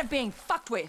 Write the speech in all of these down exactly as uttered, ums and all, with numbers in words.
at being fucked with!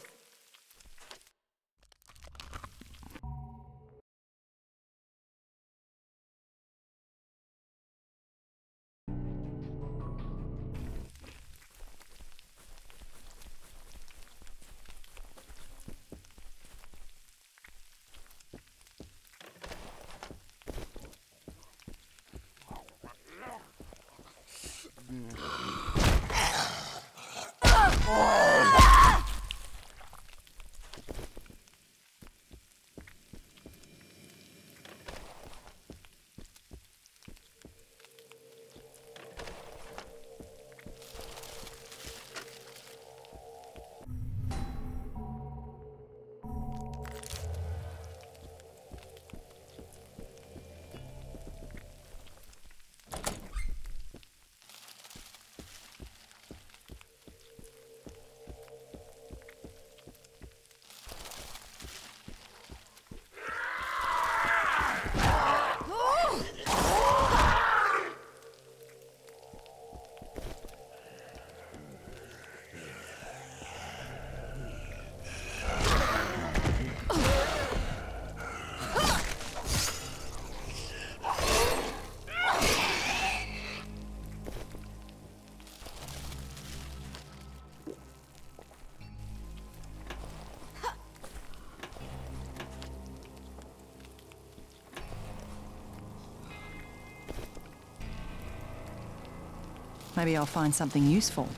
Maybe I'll find something useful.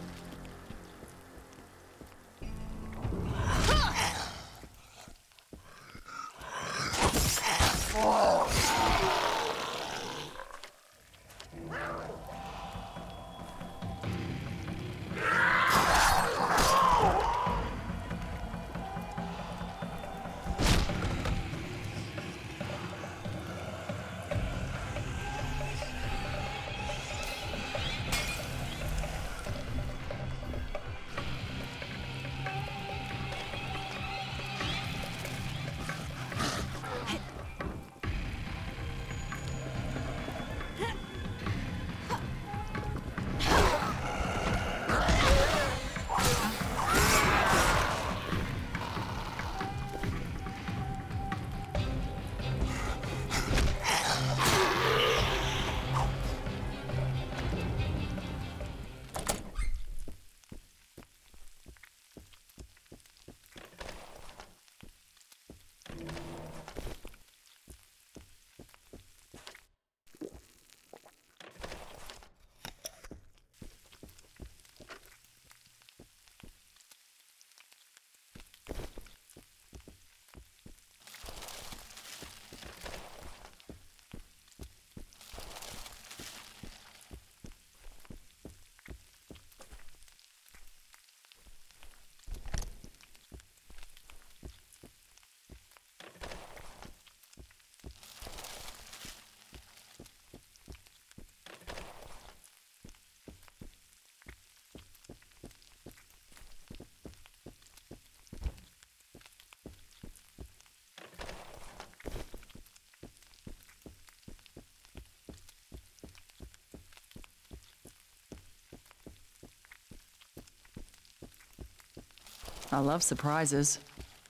I love surprises.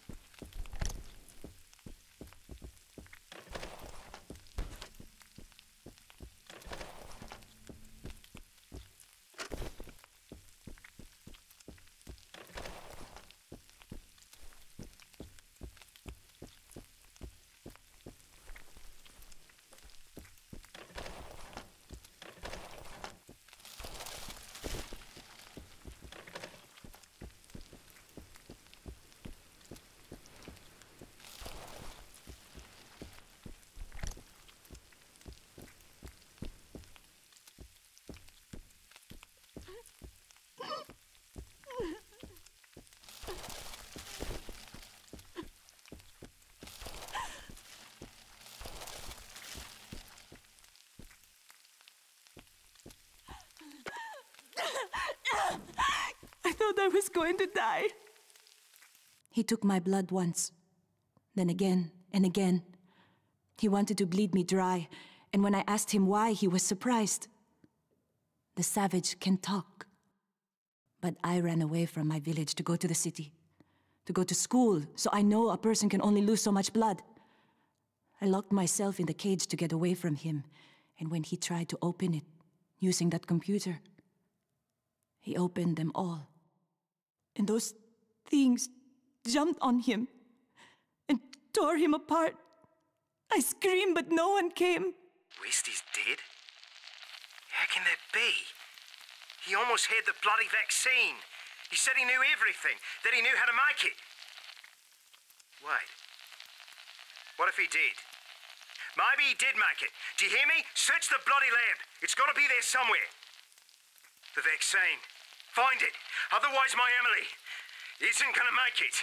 I thought I was going to die. He took my blood once, then again and again. He wanted to bleed me dry, and when I asked him why, he was surprised. The savage can talk. But I ran away from my village to go to the city, to go to school, so I know a person can only lose so much blood. I locked myself in the cage to get away from him, and when he tried to open it, using that computer, he opened them all. And those things jumped on him and tore him apart. I screamed, but no one came. West is dead? How can that be? He almost had the bloody vaccine. He said he knew everything, that he knew how to make it. Wait. What if he did? Maybe he did make it. Do you hear me? Search the bloody lab. It's got to be there somewhere. The vaccine. Find it. Otherwise my Emily isn't gonna make it.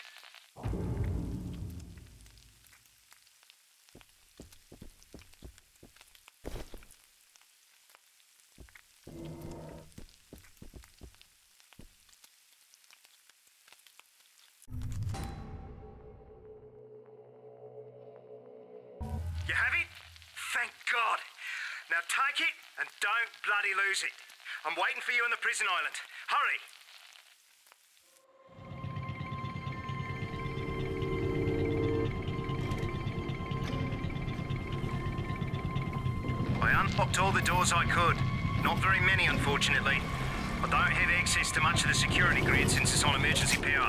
You have it? Thank God. Now take it and don't bloody lose it. I'm waiting for you on the prison island. Hurry! I unlocked all the doors I could. Not very many, unfortunately. I don't have access to much of the security grid since it's on emergency power.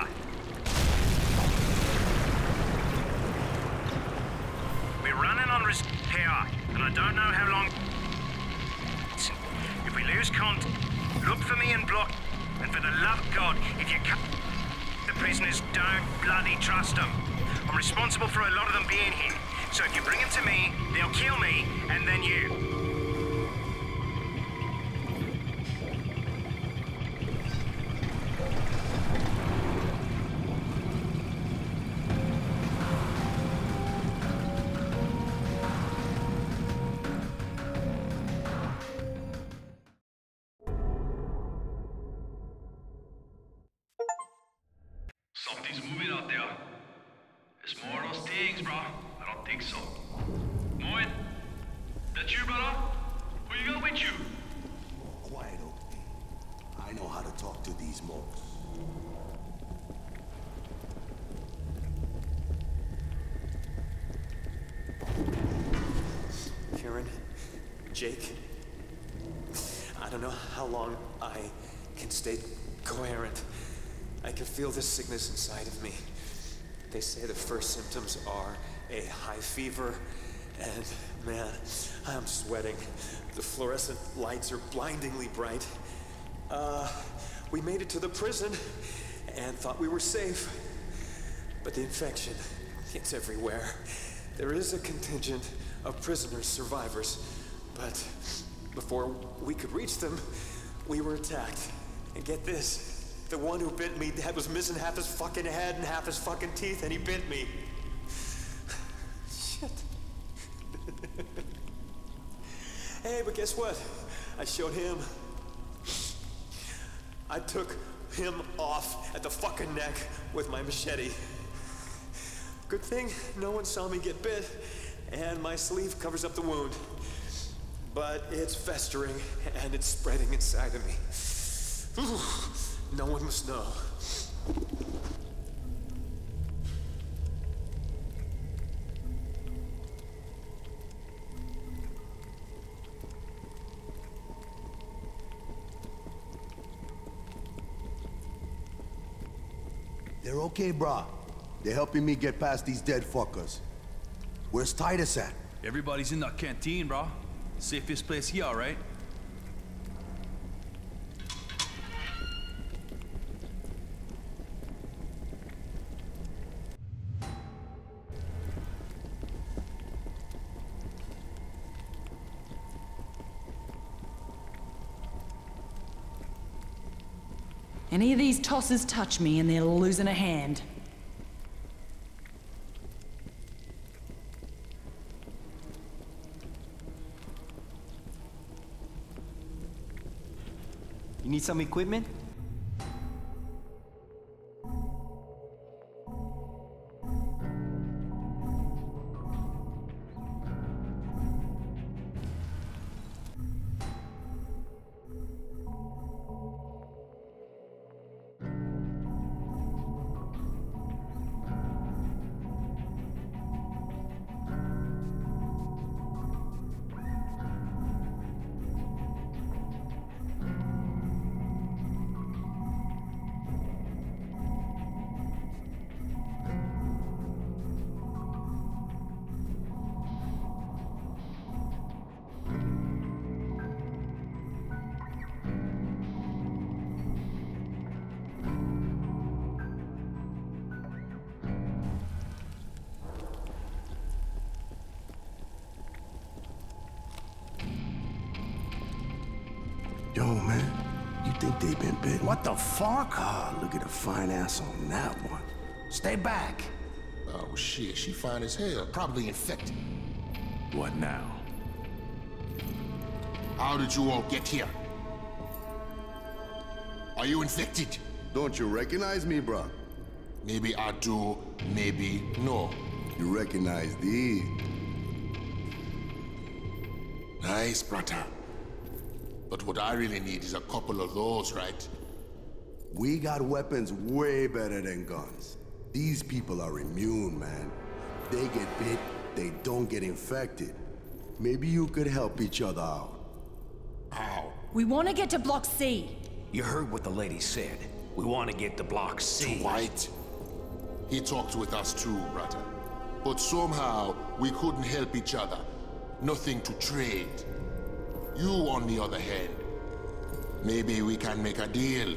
We're running on res power, and I don't know how long. If we lose contact, look for me and block. And for the love of God, if you cut the prisoners, don't bloody trust them. I'm responsible for a lot of them being here. So if you bring them to me, they'll kill me, and then you. Something's moving out there. It's more of those things, bro. I don't think so. Moin, that you, brother? Who you got with you? Quiet, Oakley. I know how to talk to these monks. Karen, Jake, I don't know how long I can stay coherent. I can feel this sickness inside of me. They say the first symptoms are a high fever, and man, I'm sweating. The fluorescent lights are blindingly bright. Uh, we made it to the prison and thought we were safe. But the infection, it's everywhere. There is a contingent of prisoners, survivors, but before we could reach them, we were attacked. And get this. The one who bit me that was missing half his fucking head and half his fucking teeth, and he bit me. Shit. Hey, but guess what? I showed him. I took him off at the fucking neck with my machete. Good thing no one saw me get bit, and my sleeve covers up the wound. But it's festering, and it's spreading inside of me. No one must know. They're okay, brah. They're helping me get past these dead fuckers. Where's Titus at? Everybody's in that canteen, bro. Safest place here, alright? Any of these tossers touch me and they're losing a hand. You need some equipment? don't, man. You think they been bitten? What the fuck? Ah, look at the fine ass on that one. Stay back. Oh, shit, she fine as hell. Probably infected. What now? How did you all get here? Are you infected? Don't you recognize me, bro? Maybe I do, maybe no. You recognize these? Nice, brother. But what I really need is a couple of those, right? We got weapons way better than guns. These people are immune, man. They get bit, they don't get infected. Maybe you could help each other out. How? We want to get to Block C. You heard what the lady said. We want to get to Block C. Dwight? He talked with us too, brother. But somehow, we couldn't help each other. Nothing to trade. You, on the other hand, maybe we can make a deal.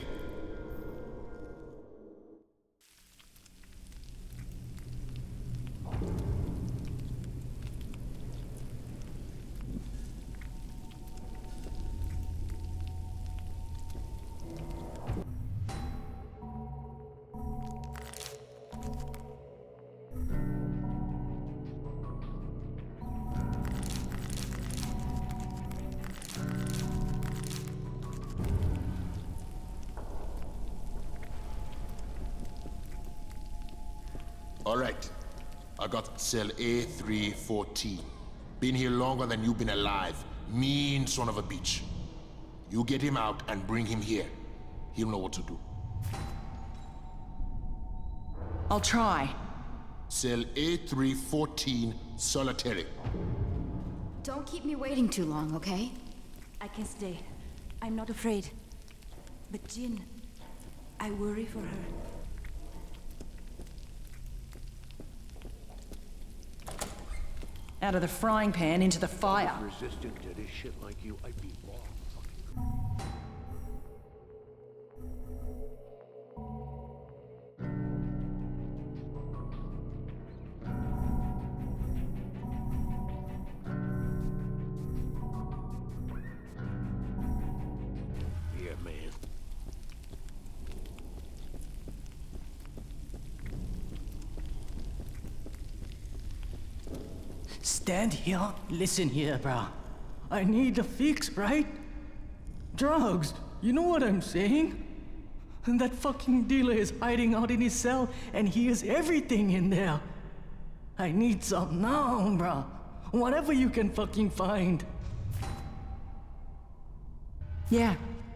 All right. I got cell A three fourteen. Been here longer than you've been alive. Mean son of a bitch. You get him out and bring him here. He'll know what to do. I'll try. Cell A three fourteen, solitary. Don't keep me waiting too long, okay? I can stay. I'm not afraid. But Jin, I worry for her. Out of the frying pan into the fire. Resistant to this shit like you, I'd be wrong. Yeah, man. Stand here, listen here, bro. I need a fix, right? Drugs, you know what I'm saying? And that fucking dealer is hiding out in his cell, and he has everything in there. I need some now, bro. Whatever you can fucking find. Yeah.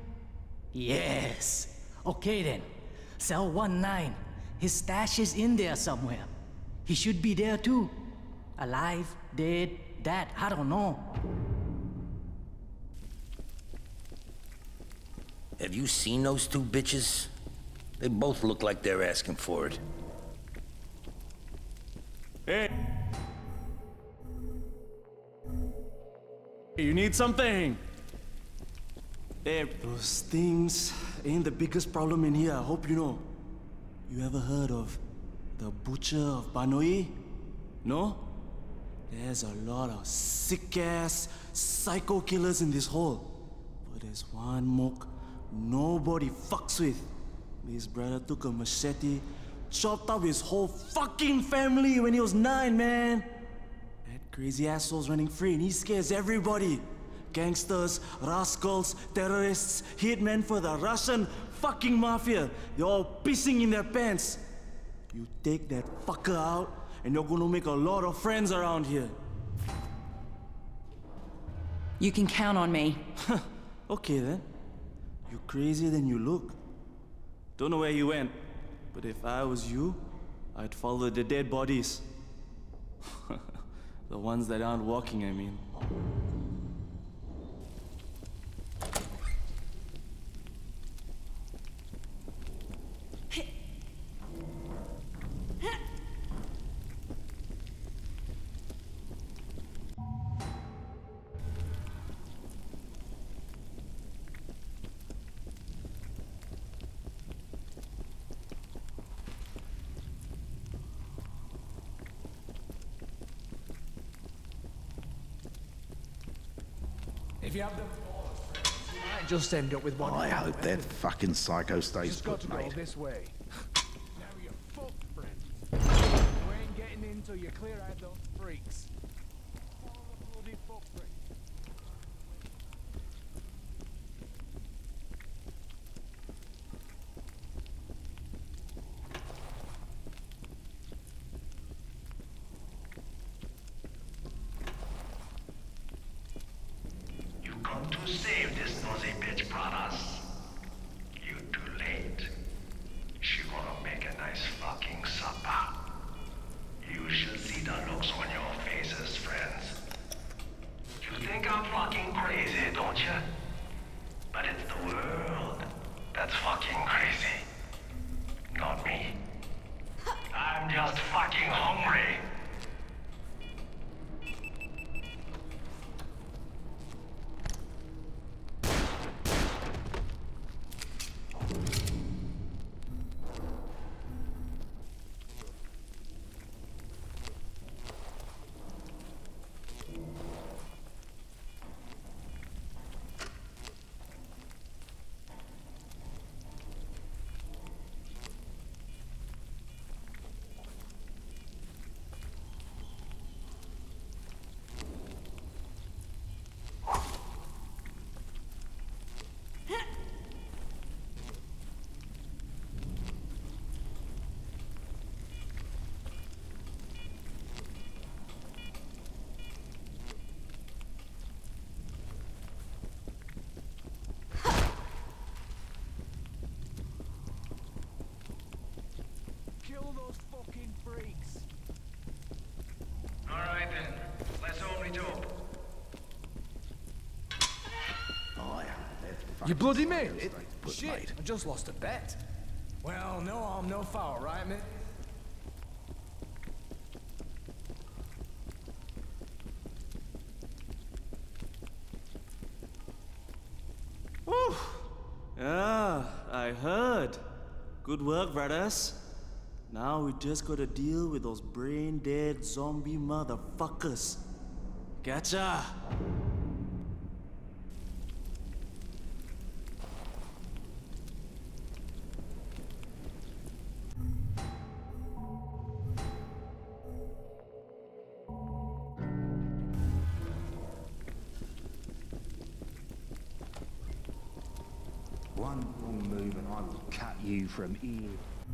Yes. Okay then. Cell one nine. His stash is in there somewhere. He should be there too. Alive, dead, that, I don't know. Have you seen those two bitches? They both look like they're asking for it. Hey! You need something? Hey, those things ain't the biggest problem in here, I hope you know. You ever heard of the Butcher of Banoi? No? There's a lot of sick-ass psycho killers in this hole. But there's one mook nobody fucks with. His brother took a machete, chopped up his whole fucking family when he was nine, man. That crazy asshole's running free and he scares everybody. Gangsters, rascals, terrorists, hitmen for the Russian fucking mafia. They're all pissing in their pants. You take that fucker out, and you're gonna make a lot of friends around here. You can count on me. Okay then. You're crazier than you look. Don't know where he went, but if I was you, I'd follow the dead bodies. The ones that aren't walking, I mean. If you have the balls, Might just end up with one. I hope that fucking psycho stays Just got put, to go mate. this way. Now you're fucked, friend. You ain't getting in till you clear out those freaks. All the bloody footprints. You got to save this nosy bitch, brothers. You too late. She gonna make a nice fucking supper. You should see the looks on your faces, friends. You think I'm fucking crazy, don't you? But it's the world that's fucking crazy. Not me. I'm just fucking hungry. Kill those fucking freaks. Alright then, let's only jump. Oh, yeah, that fucking You bloody psycho made it? stays put, Shit, mate. I just lost a bet. Well, no harm, no foul, right, mate? Whew. Yeah, I heard. Good work, brothers. Now we just gotta deal with those brain-dead zombie motherfuckers. Gotcha! One wrong move and I will cut you from ear.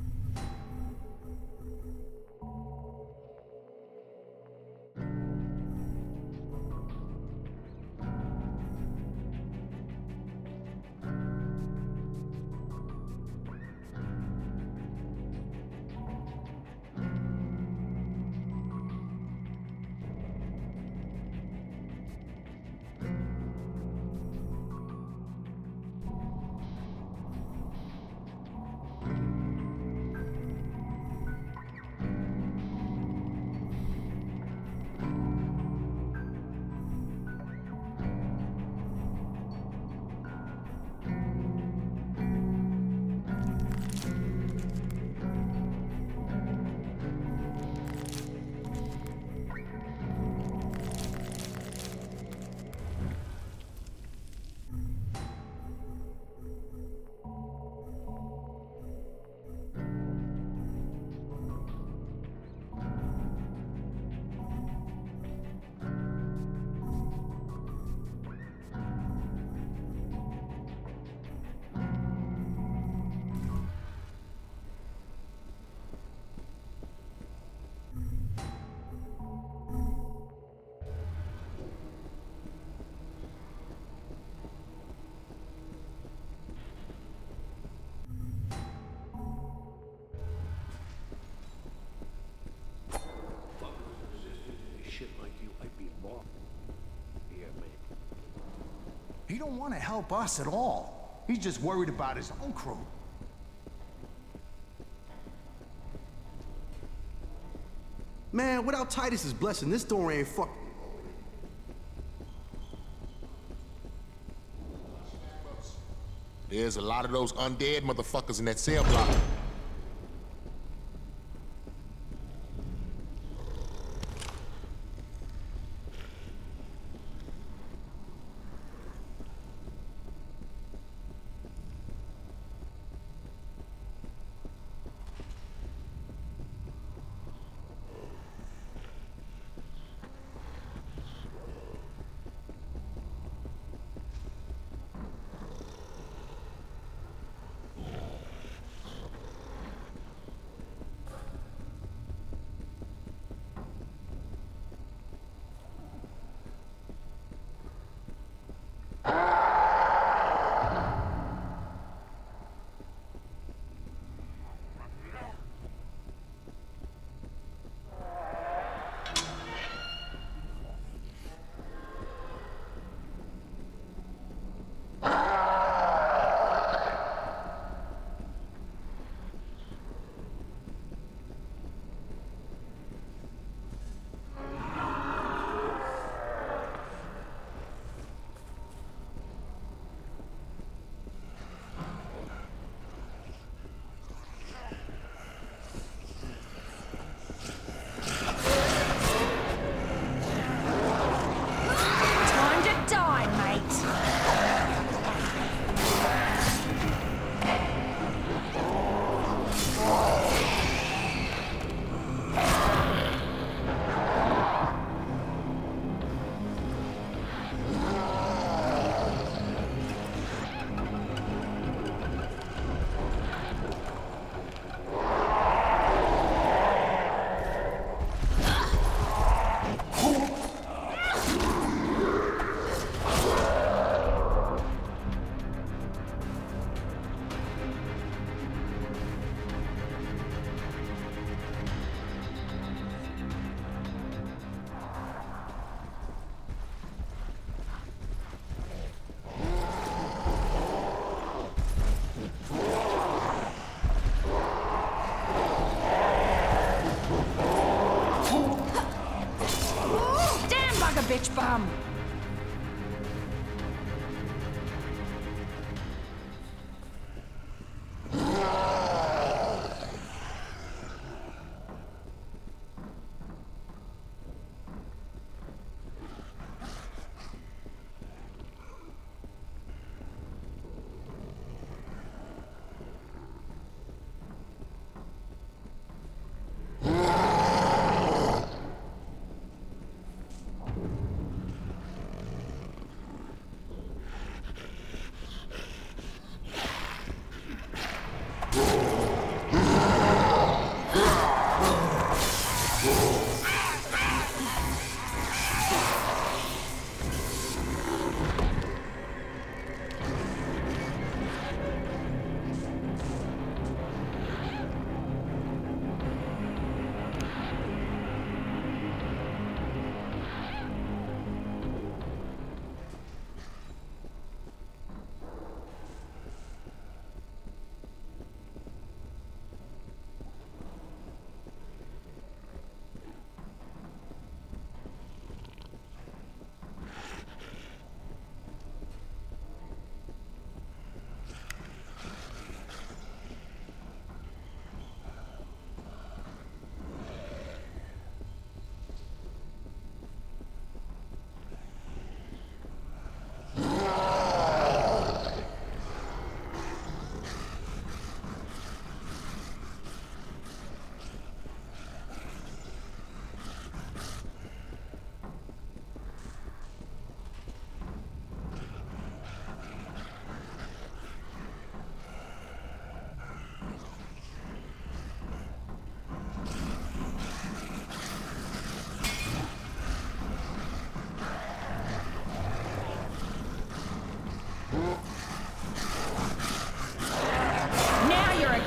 Shit like you, I'd be lost. Yeah, man. He don't want to help us at all. He's just worried about his own crew. Man, without Titus's blessing, this door ain't fuck. There's a lot of those undead motherfuckers in that cell block.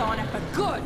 Pathfinder for good!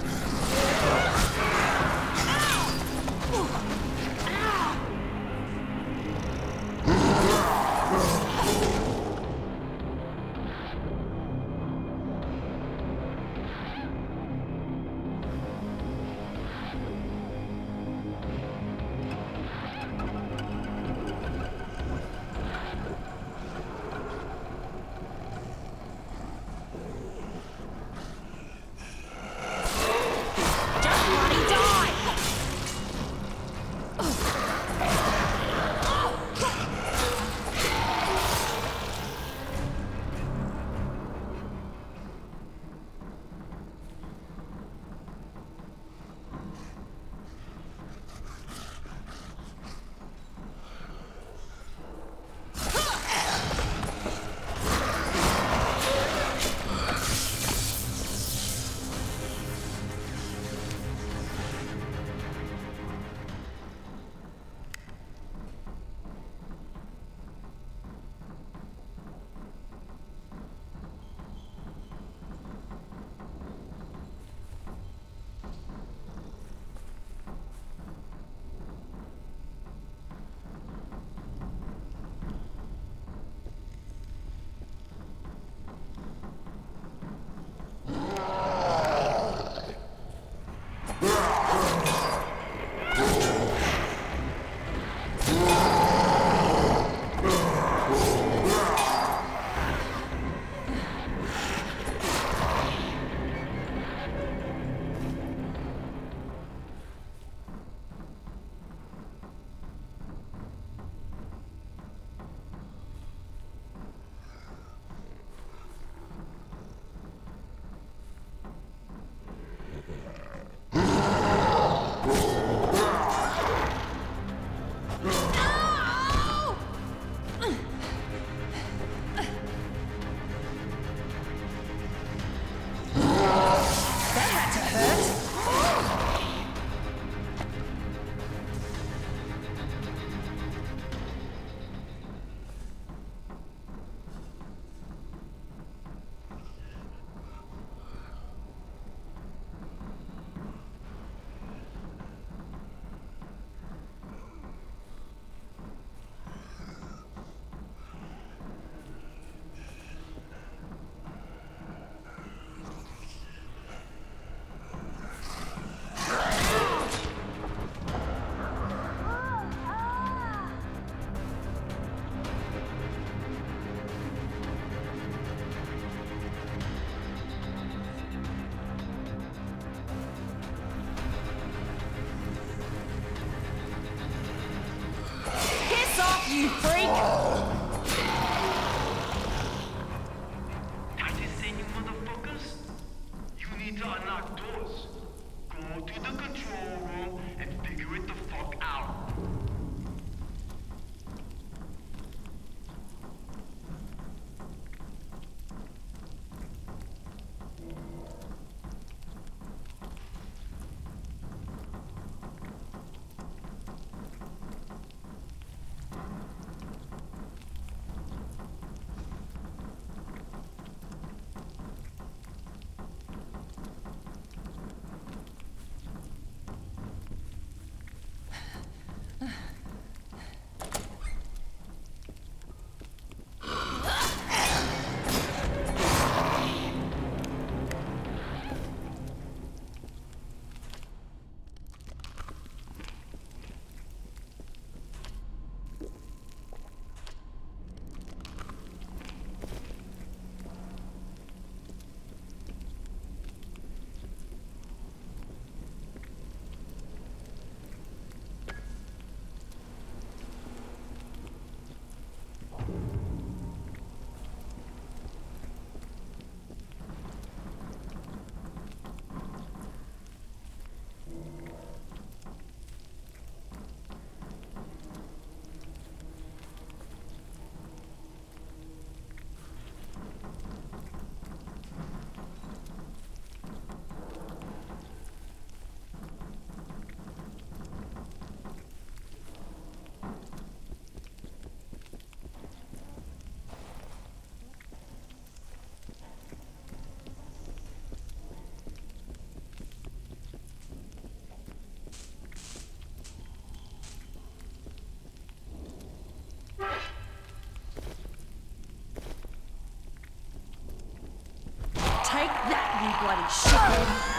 You freak! That is saying, you motherfuckers? You need to unlock doors. Go to the control room and figure it the fuck out. Take that, you bloody shithead!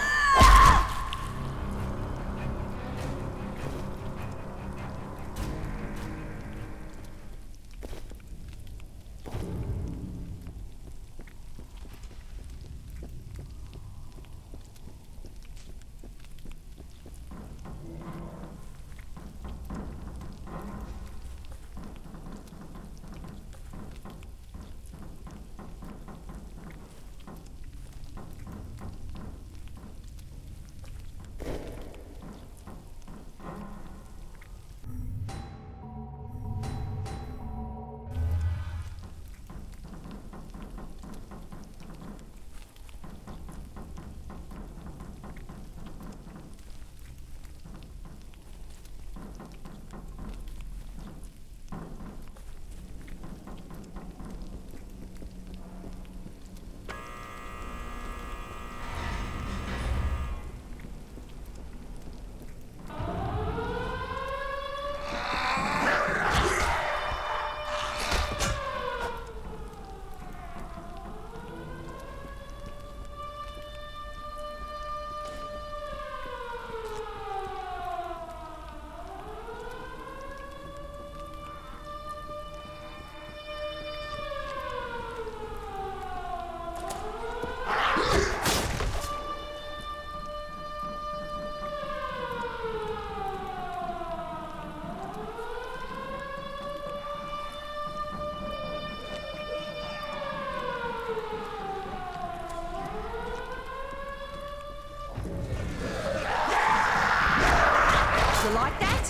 You like that?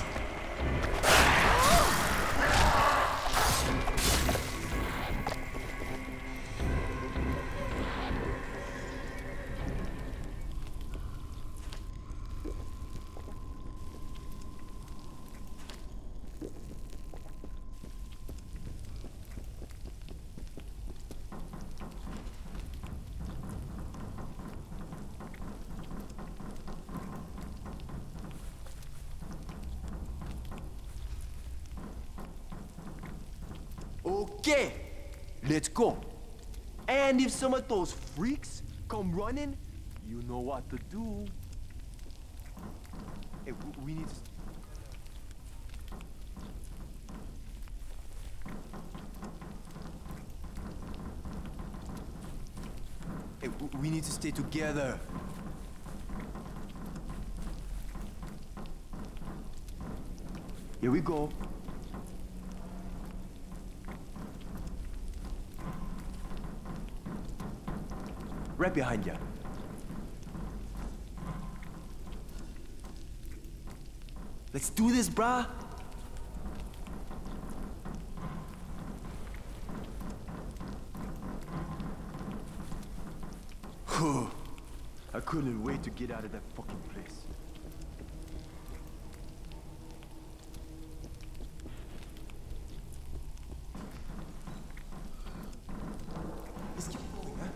Okay, let's go. And if some of those freaks come running, you know what to do. Hey, we, we need to... Hey, we need to stay together. Here we go. Right behind you. Let's do this, brah. I couldn't wait to get out of that fucking place. Let's keep going, huh?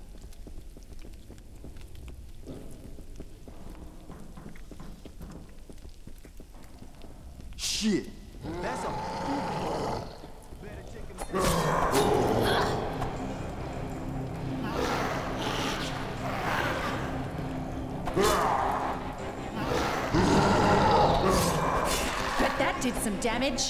Shit! That's a... Better check him out. Bet that did some damage.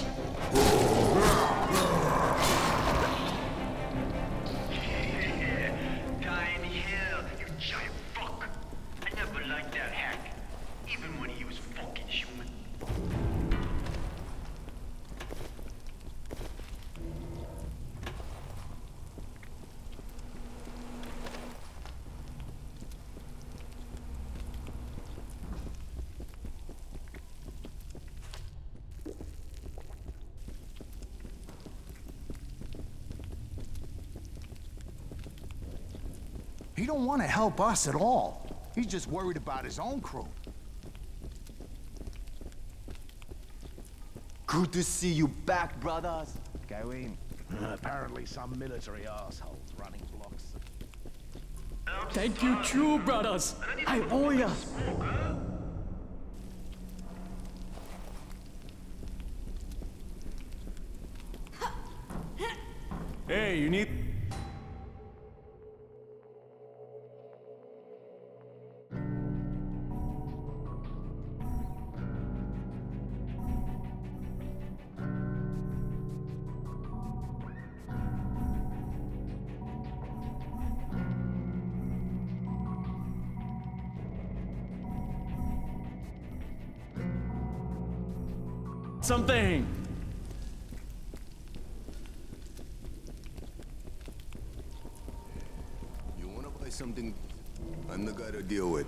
Die in hell, you giant fuck. I never liked that hack, even when he was fucking human. He don't want to help us at all. He's just worried about his own crew. Good to see you back, brothers. Go in. Apparently some military assholes running blocks. Thank you, true brothers. I owe ya. Hey, you need... something. You wanna buy something? I'm the guy to deal with.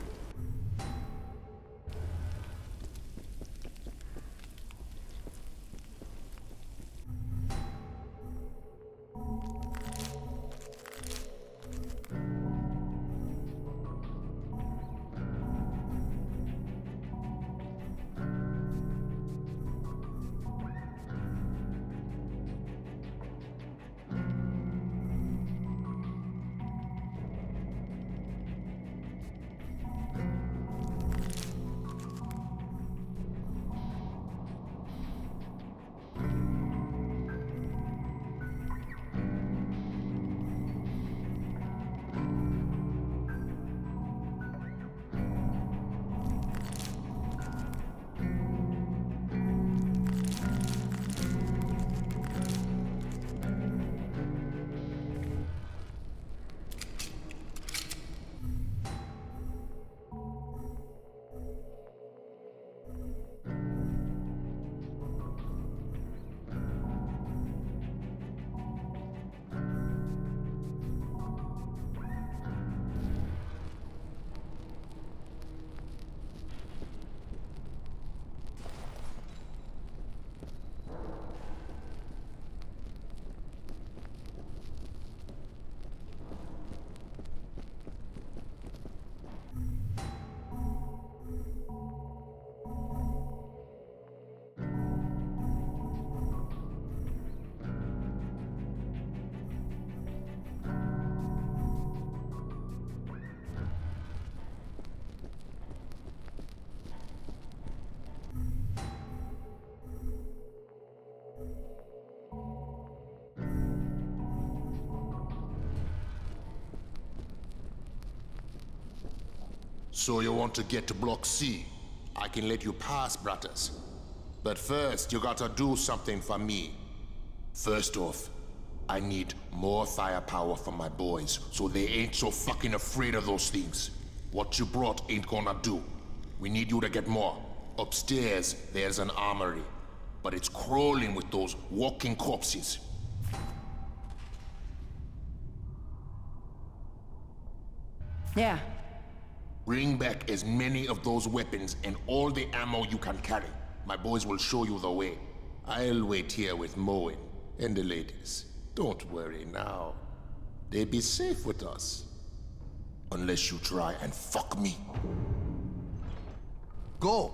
So you want to get to Block C? I can let you pass, Bratters. But first, you gotta do something for me. First off, I need more firepower from my boys, so they ain't so fucking afraid of those things. What you brought ain't gonna do. We need you to get more. Upstairs, there's an armory, but it's crawling with those walking corpses. Yeah. Bring back as many of those weapons and all the ammo you can carry. My boys will show you the way. I'll wait here with Moen and the ladies. Don't worry now. They'll be safe with us. Unless you try and fuck me. Go!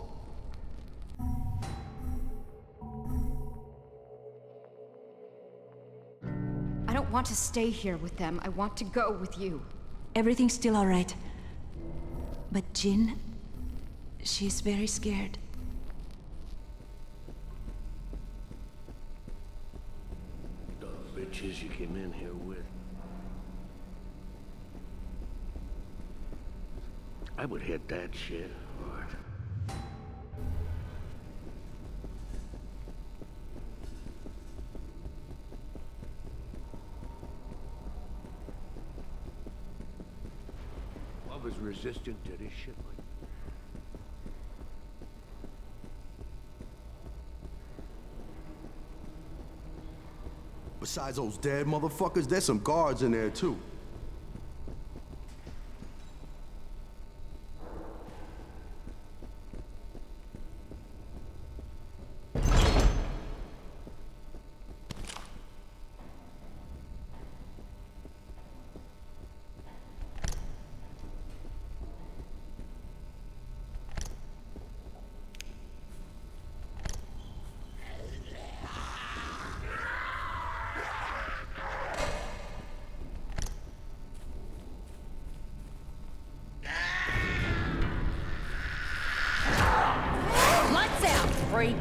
I don't want to stay here with them. I want to go with you. Everything's still all right. But Jin, she's very scared. The bitches you came in here with. I would hit that shit hard. Love is resistant to this shit like Besides those dead motherfuckers, there's some guards in there too. Freak.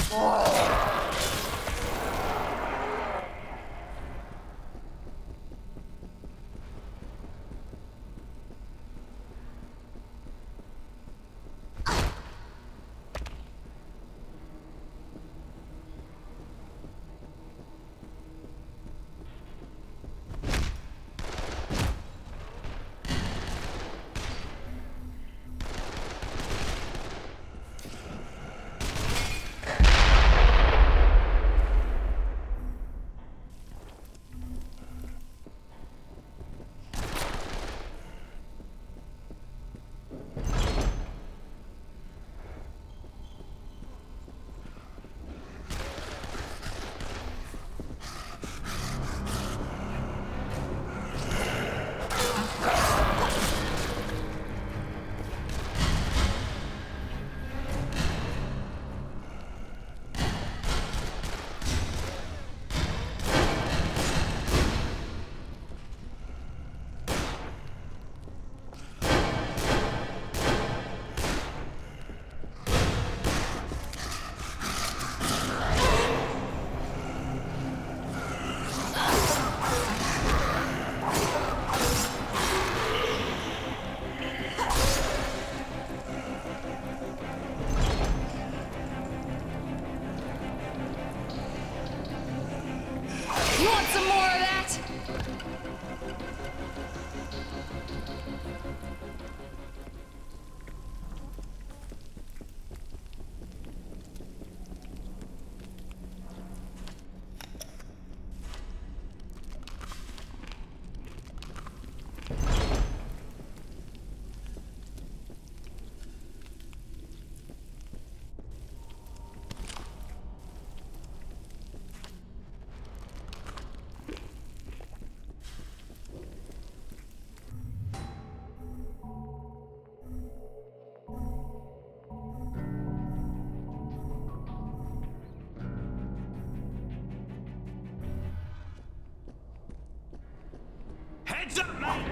Want some more of that? Heads up, man!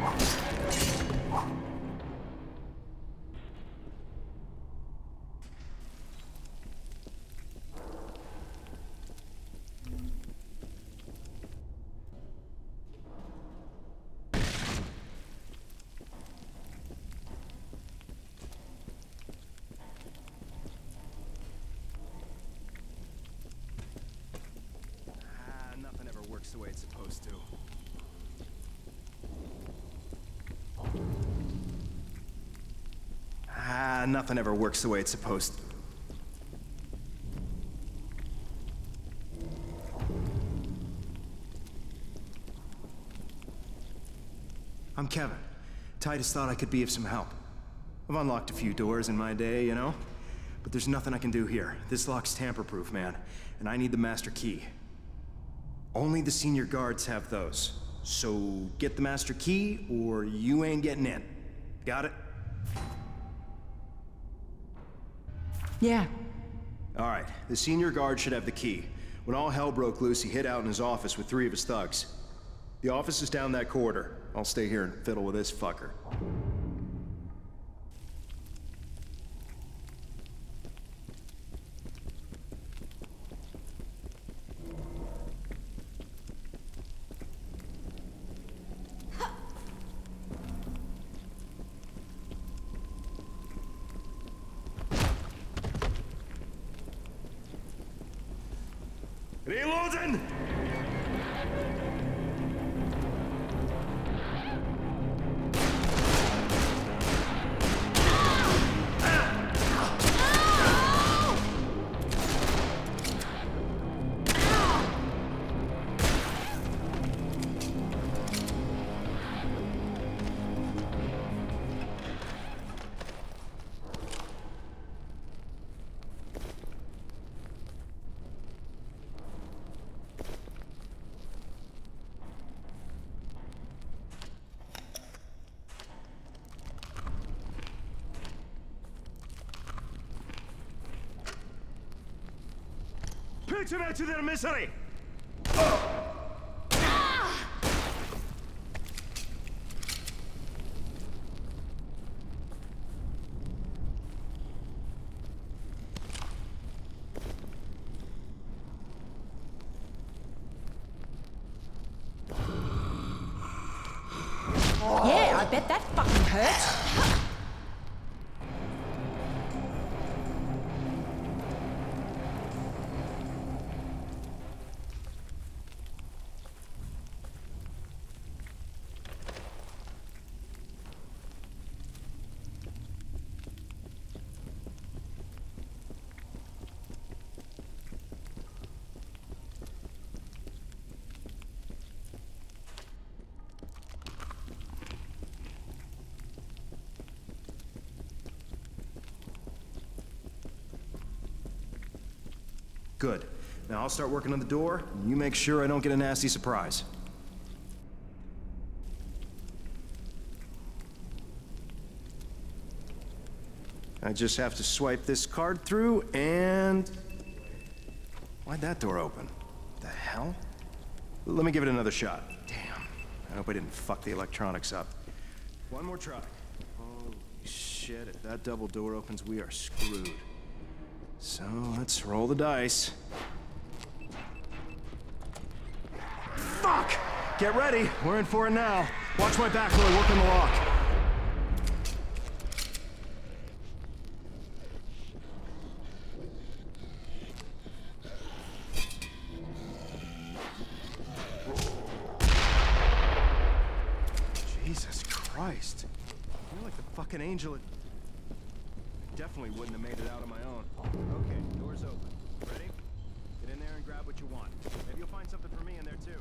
Ah, nothing ever works the way it's supposed to. Ah, nothing ever works the way it's supposed to. I'm Kevin. Titus thought I could be of some help. I've unlocked a few doors in my day, you know? But there's nothing I can do here. This lock's tamper-proof, man. And I need the master key. Only the senior guards have those. So get the master key, or you ain't getting in. Got it? Yeah. All right, the senior guard should have the key. When all hell broke loose, he hid out in his office with three of his thugs. The office is down that corridor. I'll stay here and fiddle with this fucker. Reloading! Put him out of their misery! bet that fucking hurt. Good. Now I'll start working on the door, and you make sure I don't get a nasty surprise. I just have to swipe this card through, and... Why'd that door open? The hell? Let me give it another shot. Damn. I hope I didn't fuck the electronics up. One more try. Holy shit, if that double door opens, we are screwed. So, let's roll the dice. Fuck! Get ready, we're in for it now. Watch my back while I work on the lock. Jesus Christ. You're like the fucking angel. Definitely wouldn't have made it out on my own. Okay, door's open. Ready? Get in there and grab what you want. Maybe you'll find something for me in there too.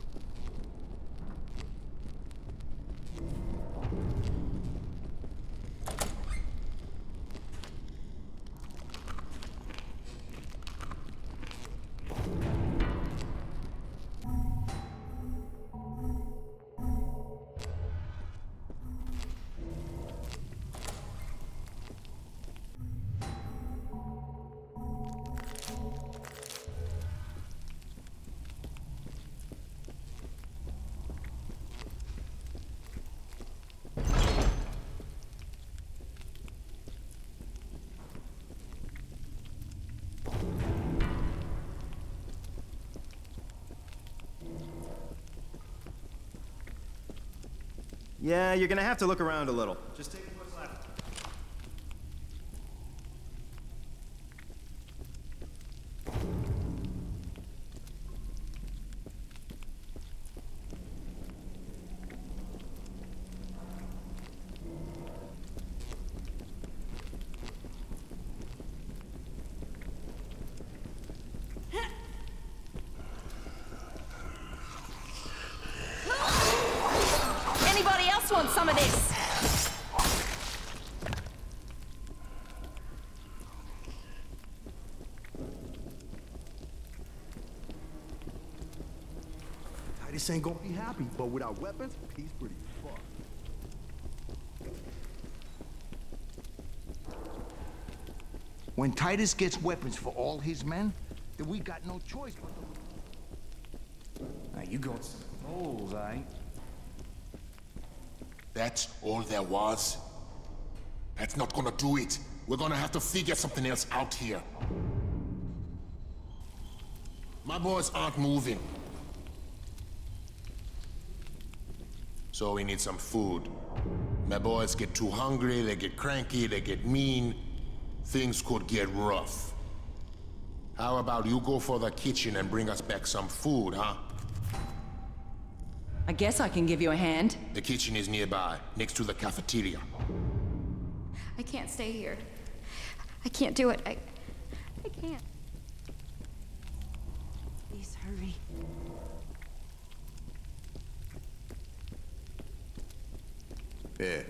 Yeah, you're gonna have to look around a little. Just take a look left. Want some of this? Titus ain't gonna be happy, but without weapons, he's pretty fucked. When Titus gets weapons for all his men, then we got no choice but to... Now you got some balls, eh? That's all there was? That's not gonna do it. We're gonna have to figure something else out here. My boys aren't moving. So we need some food. My boys get too hungry, they get cranky, they get mean. Things could get rough. How about you go for the kitchen and bring us back some food, huh? I guess I can give you a hand. The kitchen is nearby, next to the cafeteria. I can't stay here. I can't do it. I... I can't. Please hurry. Yeah.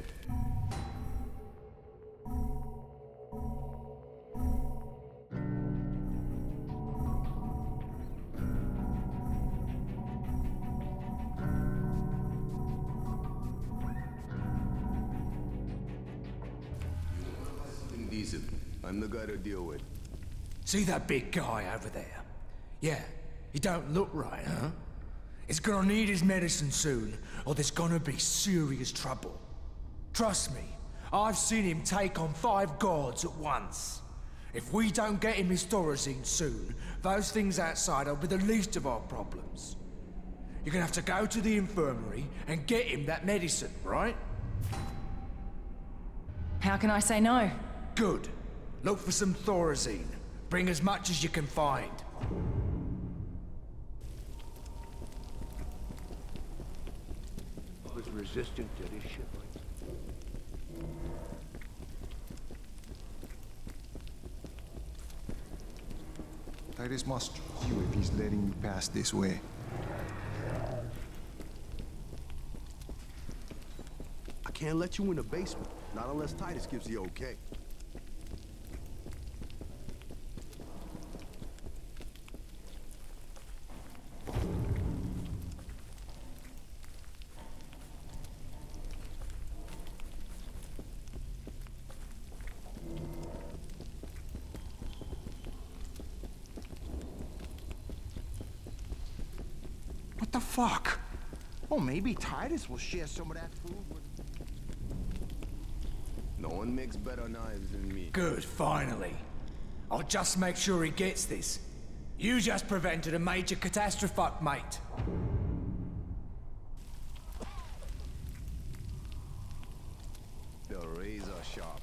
Decent. I'm the guy to deal with. See that big guy over there? Yeah, he don't look right, huh? He's gonna need his medicine soon, or there's gonna be serious trouble. Trust me, I've seen him take on five gods at once. If we don't get him his Thorazine soon, those things outside will be the least of our problems. You're gonna have to go to the infirmary and get him that medicine, right? How can I say no? Good. Look for some Thorazine. Bring as much as you can find. I was resistant to this shit. Titus must trust you if he's letting you pass this way. I can't let you in the basement, not unless Titus gives the okay. What the fuck? Oh, maybe Titus will share some of that food with... No one makes better knives than me. Good, finally. I'll just make sure he gets this. You just prevented a major catastrophe, mate. The razor sharp.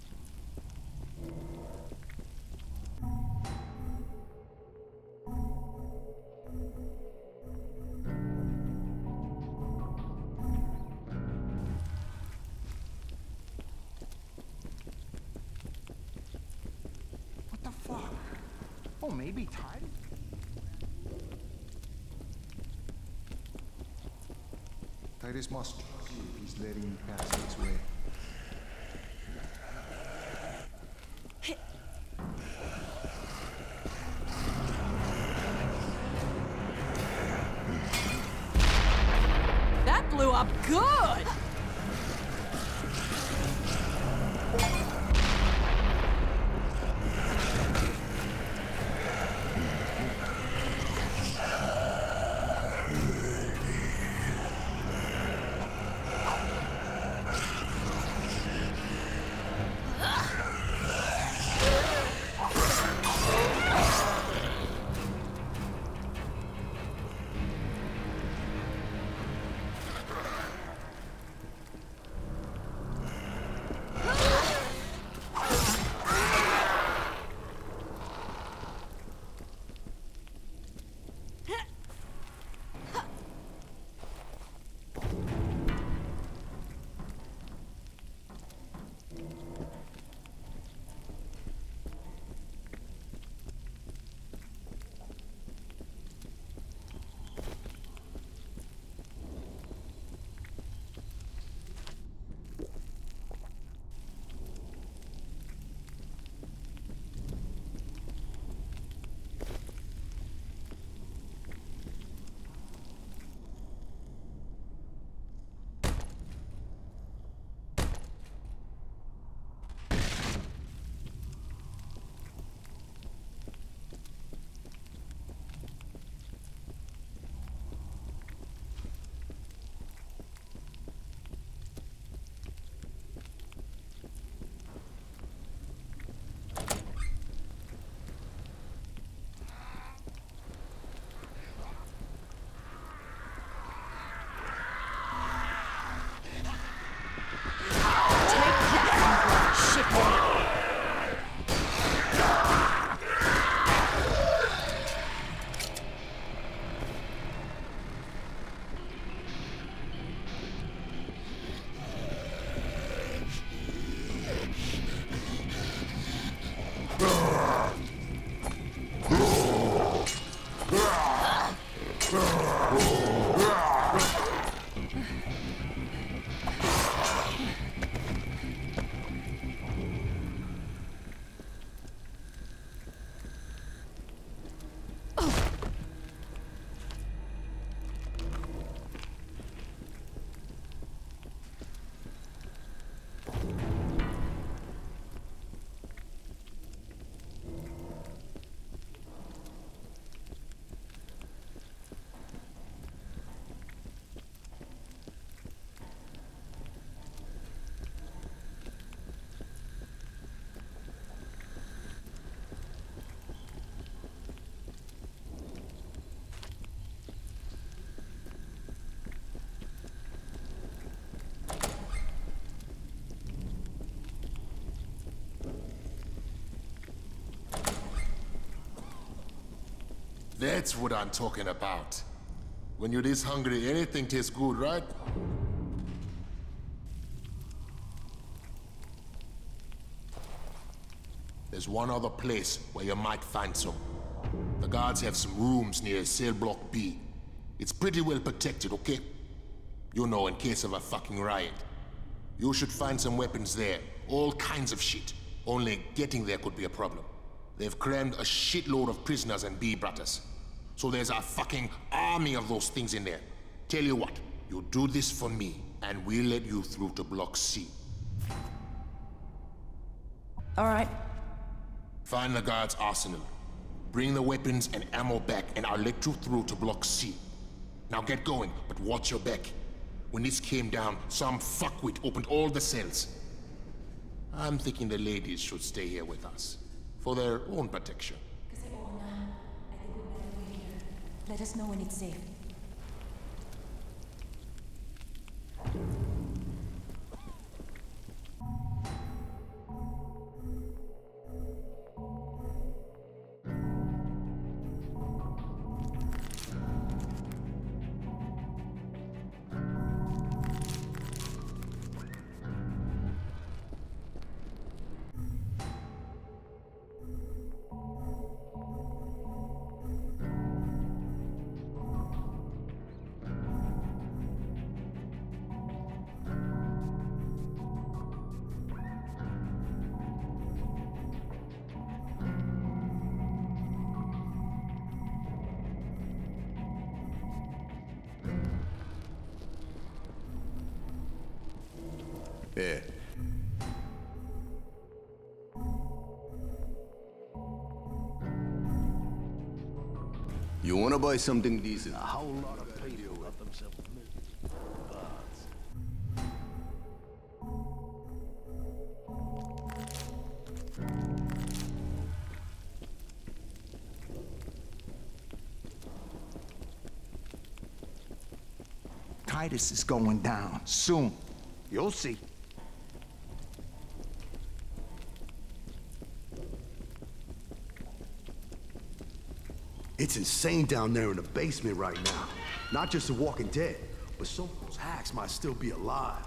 What the fuck? Oh, maybe Titus? Titus must trust you if he's letting you pass this way. That blew up good! That's what I'm talking about. When you're this hungry, anything tastes good, right? There's one other place where you might find some. The guards have some rooms near cell block B. It's pretty well protected, okay? You know, in case of a fucking riot. You should find some weapons there. All kinds of shit. Only getting there could be a problem. They've crammed a shitload of prisoners and B brothers. So there's a fucking army of those things in there. Tell you what, you do this for me, and we'll let you through to Block C. All right. Find the guard's arsenal. Bring the weapons and ammo back, and I'll let you through to Block C. Now get going, but watch your back. When this came down, some fuckwit opened all the cells. I'm thinking the ladies should stay here with us, for their own protection. Let us know when it's safe. Yeah. You wanna buy something decent? A whole lot of people got themselves miserable gods. Titus is going down soon. You'll see. It's insane down there in the basement right now. Not just The Walking Dead, but some of those hacks might still be alive.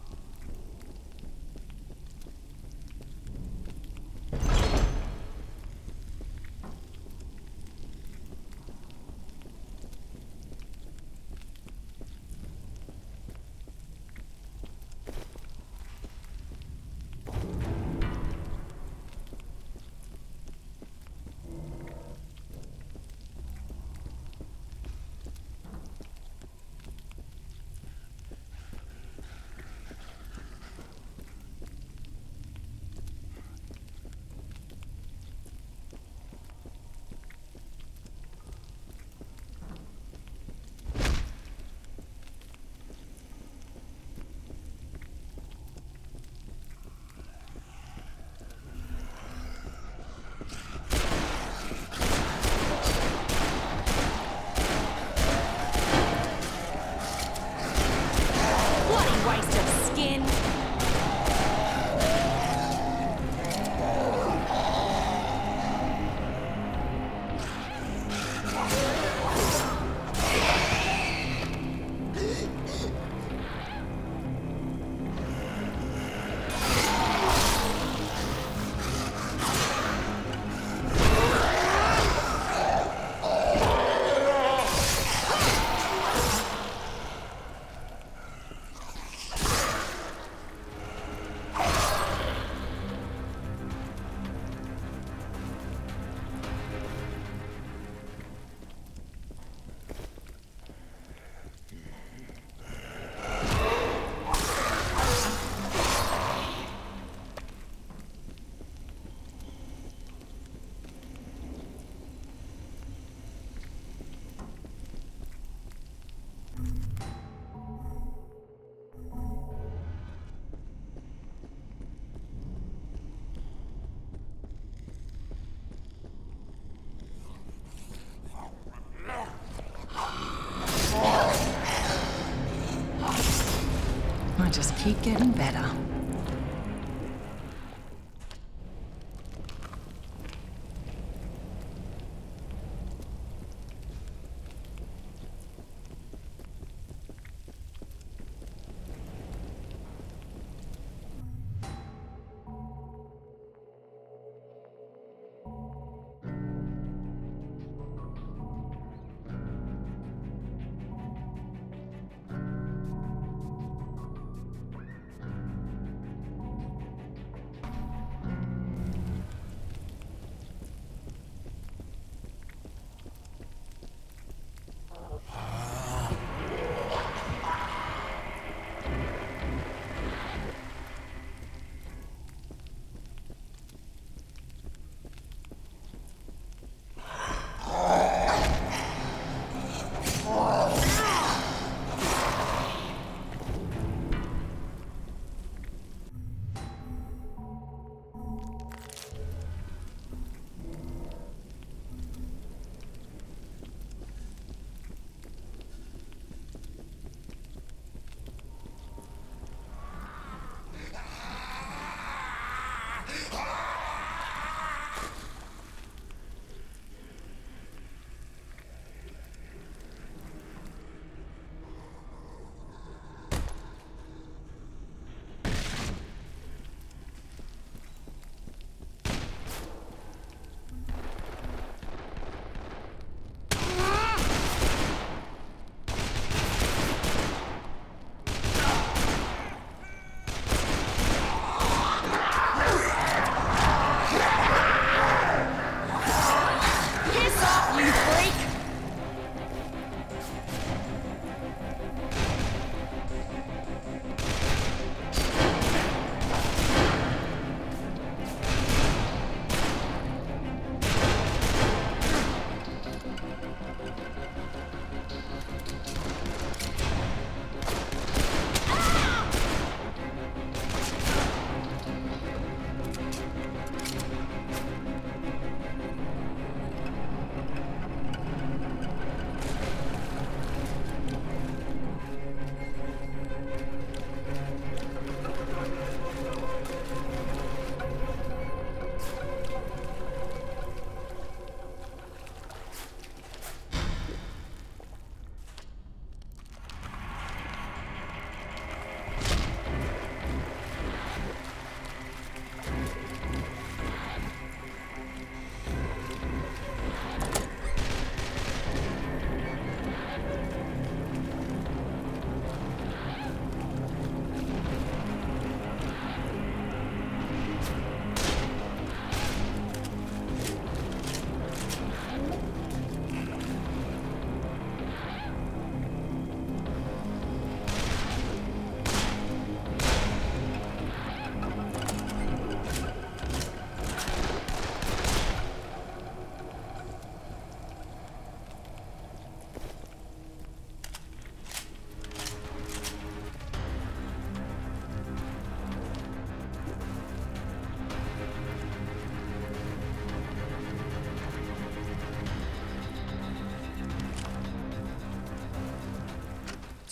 I just keep getting better.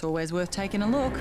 always worth taking a look.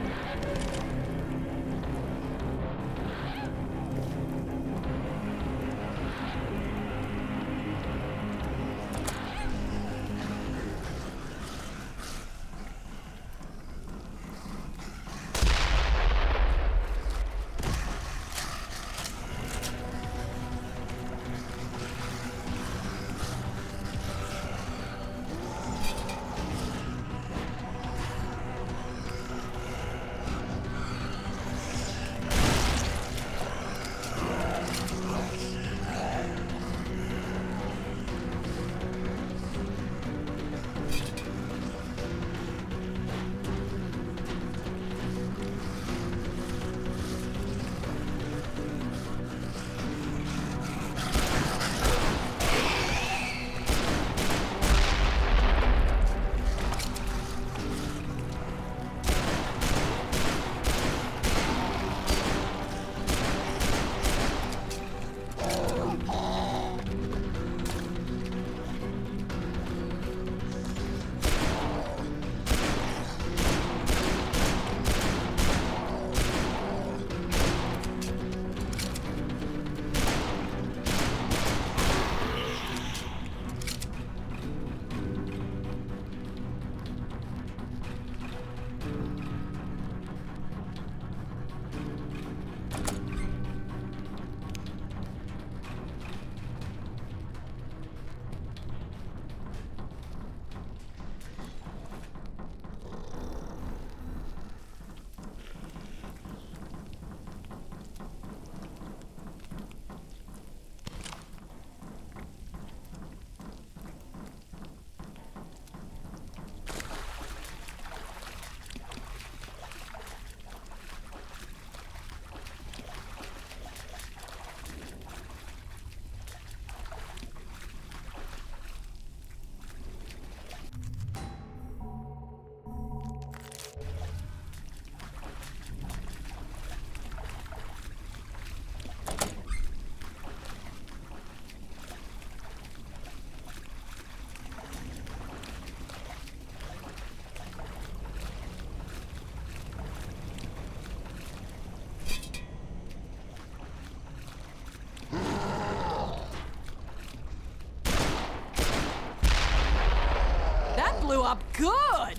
Blew up good!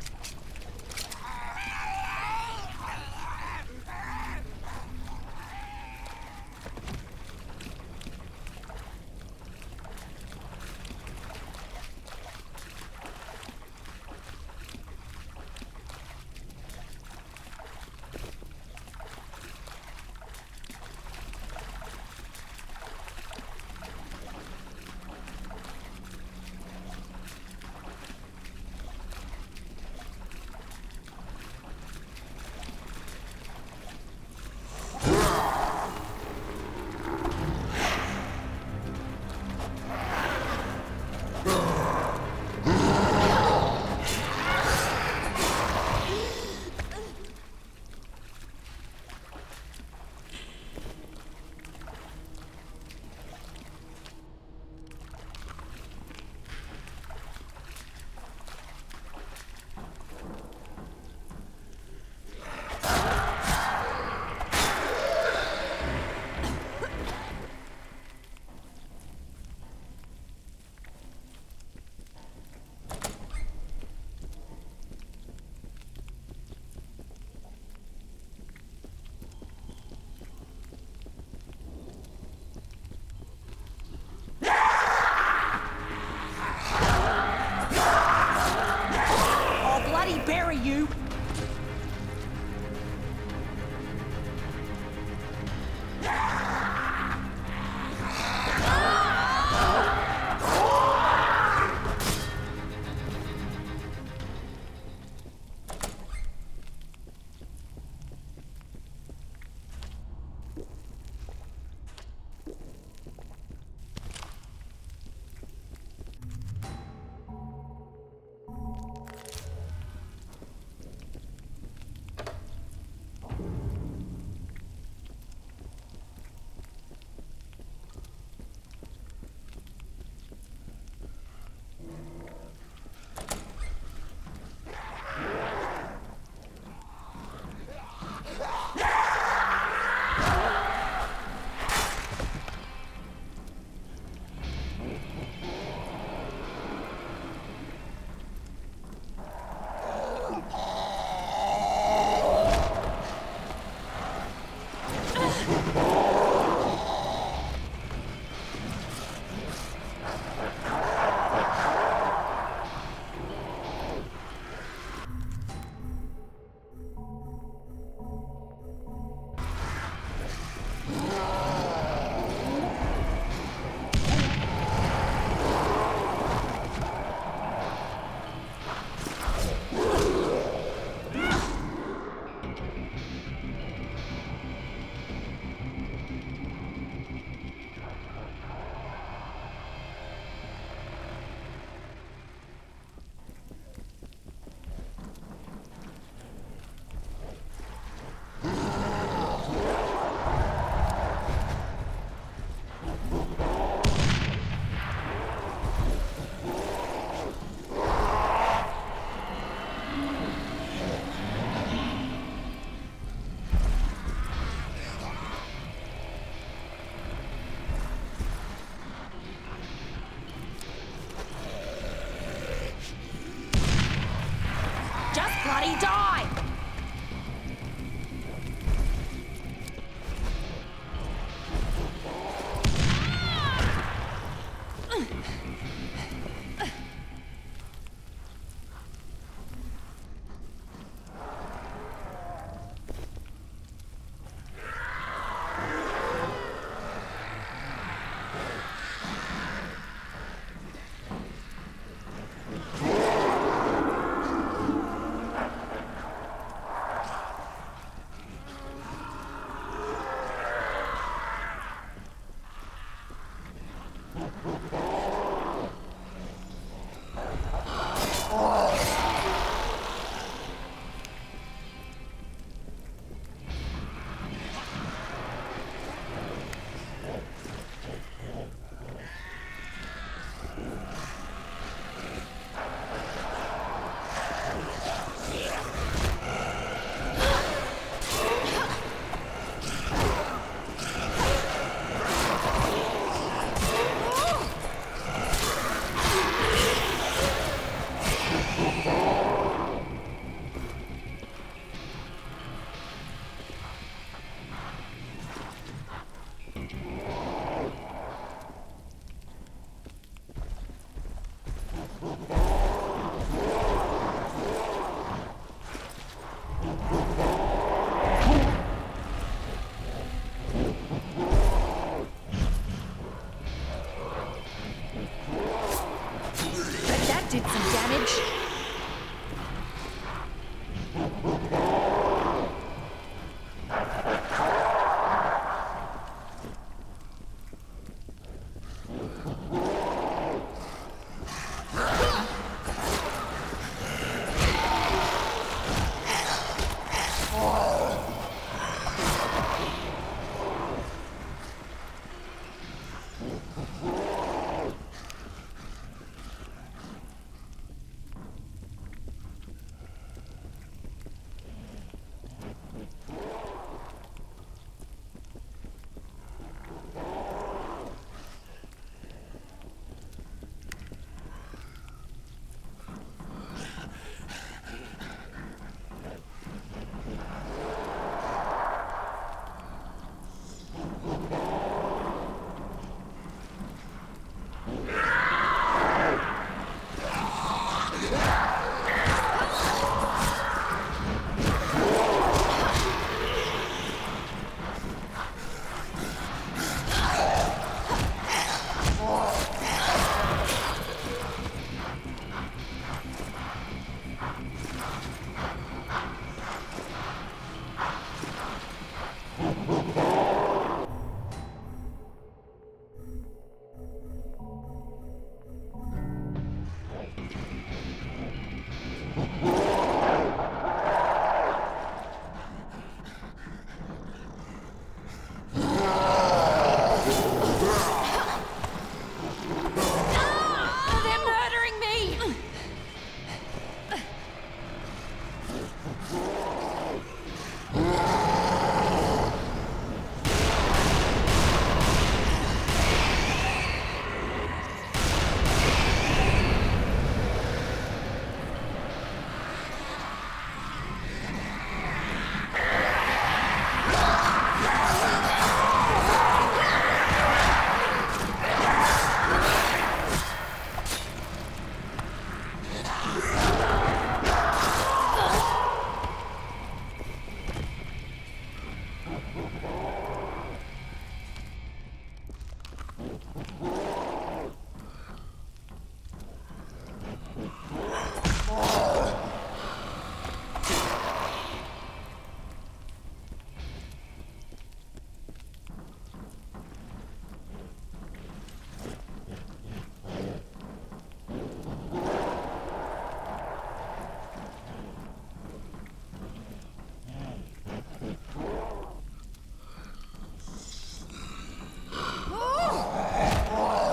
Oh!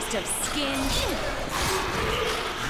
taste of skin.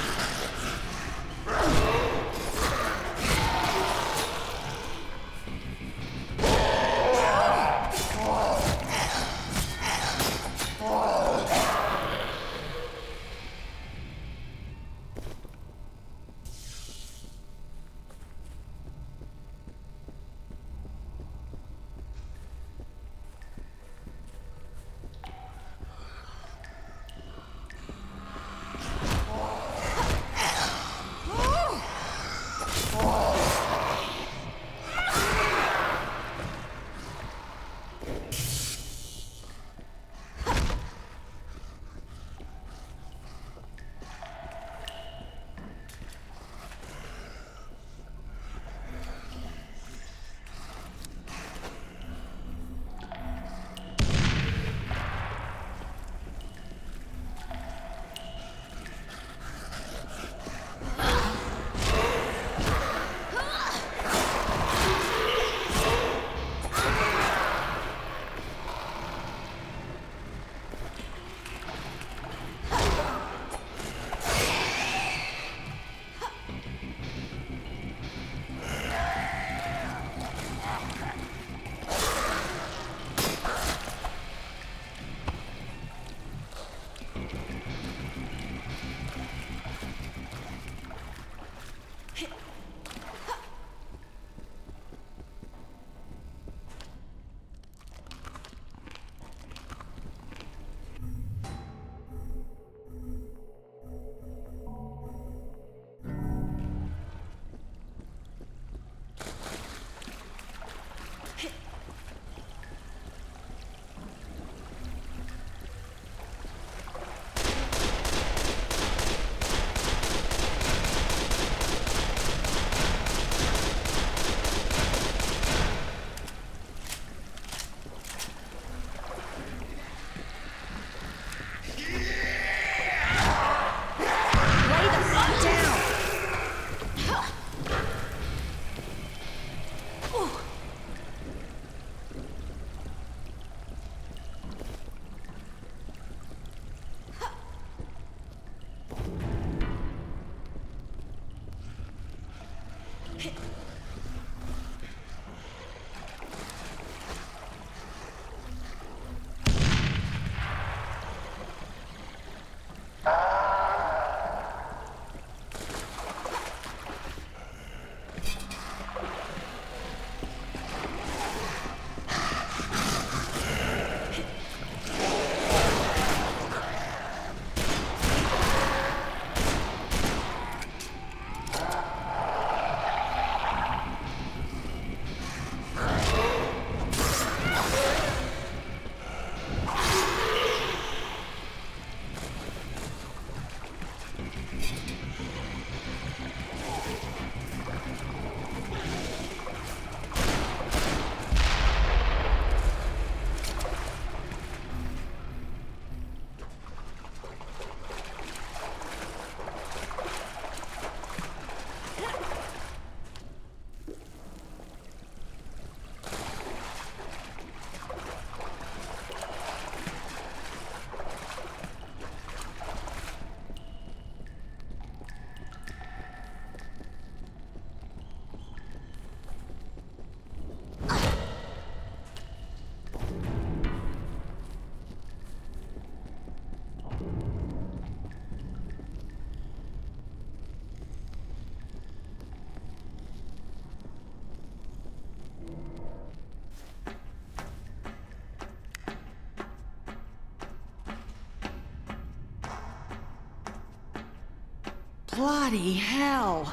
Bloody hell!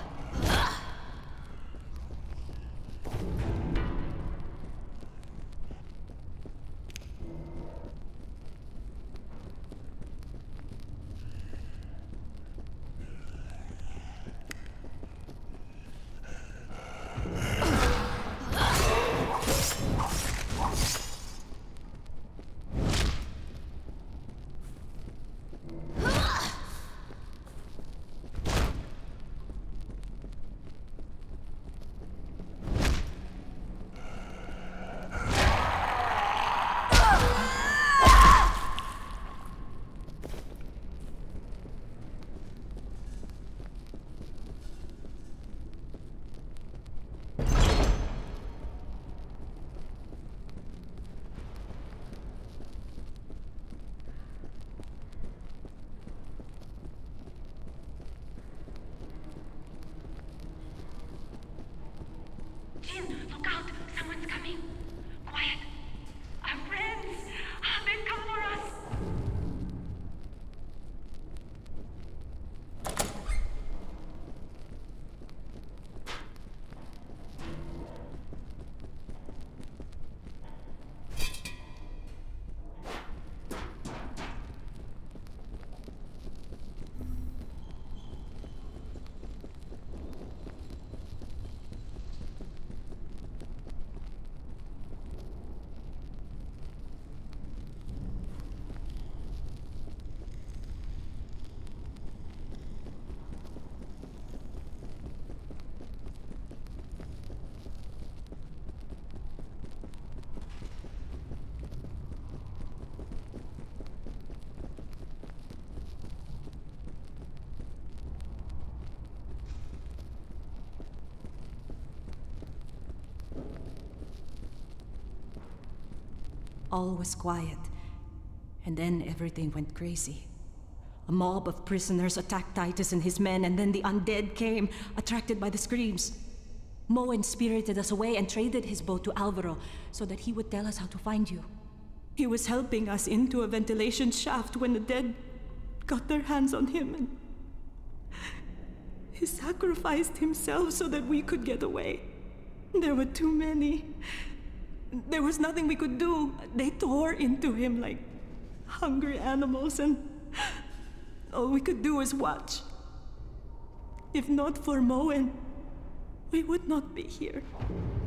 all was quiet. And then everything went crazy. A mob of prisoners attacked Titus and his men, and then the undead came, attracted by the screams. Moen spirited us away and traded his boat to Alvaro so that he would tell us how to find you. He was helping us into a ventilation shaft when the dead got their hands on him, and he sacrificed himself so that we could get away. There were too many. There was nothing we could do. They tore into him like hungry animals, and all we could do was watch. If not for Moen, we would not be here.